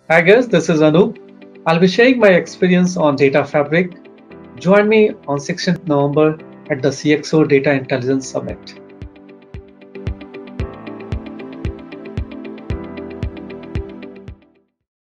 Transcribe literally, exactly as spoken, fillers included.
Hi guys, this is Anup. I'll be sharing my experience on Data Fabric. Join me on sixteenth November at the C X O Data Intelligence Summit.